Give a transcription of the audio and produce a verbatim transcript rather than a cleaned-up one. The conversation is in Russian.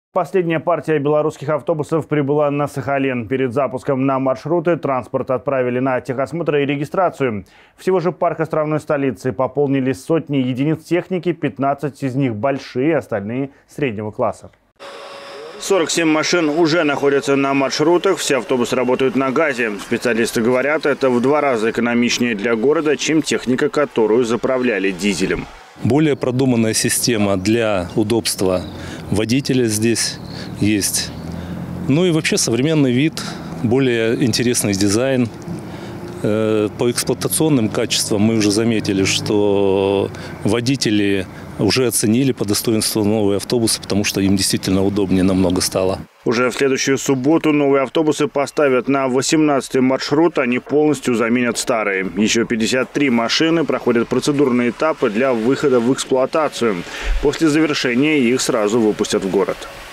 Последняя партия белорусских автобусов прибыла на Сахалин. Перед запуском на маршруты транспорт отправили на техосмотр и регистрацию. Всего же парк островной столицы пополнили сотни единиц техники, пятнадцать из них большие, остальные среднего класса. сорок семь машин уже находятся на маршрутах, все автобусы работают на газе. Специалисты говорят, это в два раза экономичнее для города, чем техника, которую заправляли дизелем. Более продуманная система для удобства водителя здесь есть. Ну и вообще современный вид, более интересный дизайн. По эксплуатационным качествам мы уже заметили, что водители уже оценили по достоинству новые автобусы, потому что им действительно удобнее намного стало. Уже в следующую субботу новые автобусы поставят на восемнадцатый маршрут, они полностью заменят старые. Еще пятьдесят три машины проходят процедурные этапы для выхода в эксплуатацию. После завершения их сразу выпустят в город.